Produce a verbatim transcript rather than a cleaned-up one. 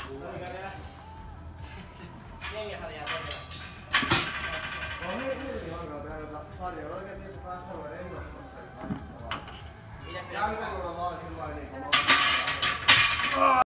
Neljähän jää todella. On niin hyvin alkaa tehdä paljon. Oikein tietysti päästä olla innostukseen. Ja mitä kun on vaan sillä lailla niin kuin